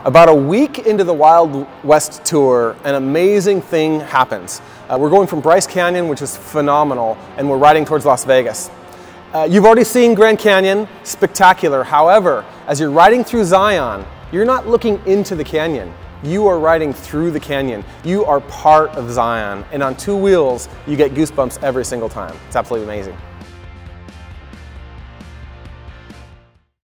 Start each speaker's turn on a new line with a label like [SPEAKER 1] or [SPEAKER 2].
[SPEAKER 1] About a week into the Wild West tour, an amazing thing happens. We're going from Bryce Canyon, which is phenomenal, and we're riding towards Las Vegas. You've already seen Grand Canyon, spectacular. However, as you're riding through Zion, you're not looking into the canyon. You are riding through the canyon. You are part of Zion, and on two wheels, you get goosebumps every single time. It's absolutely amazing.